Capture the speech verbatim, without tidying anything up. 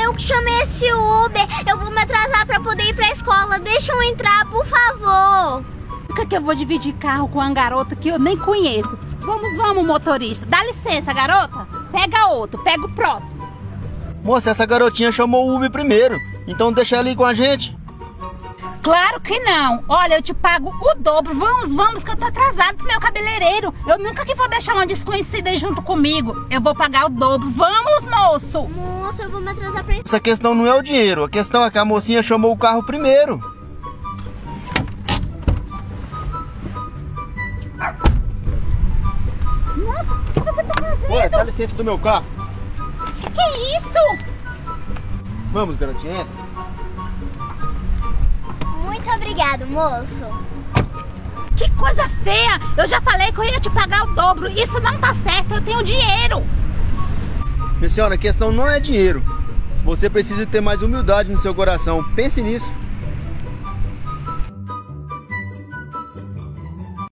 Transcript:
eu que chamei esse Uber. Eu vou me atrasar pra poder ir pra escola. Deixa eu entrar, por favor. Nunca que eu vou dividir carro com uma garota que eu nem conheço. Vamos, vamos, motorista. Dá licença, garota. Pega outro, pega o próximo. Moça, essa garotinha chamou o Uber primeiro. Então deixa ela ir com a gente. Claro que não. Olha, eu te pago o dobro. Vamos, vamos, que eu tô atrasado pro meu cabeleireiro. Eu nunca que vou deixar uma desconhecida aí junto comigo. Eu vou pagar o dobro. Vamos, moço. Moça, eu vou me atrasar pra escola. Essa questão não é o dinheiro. A questão é que a mocinha chamou o carro primeiro. Nossa, o que você tá fazendo? Ué, dá licença do meu carro. Que que é isso? Vamos, garotinha. Muito obrigado, moço. Que coisa feia. Eu já falei que eu ia te pagar o dobro. Isso não tá certo, eu tenho dinheiro. Minha senhora, a questão não é dinheiro. Você precisa ter mais humildade no seu coração. Pense nisso.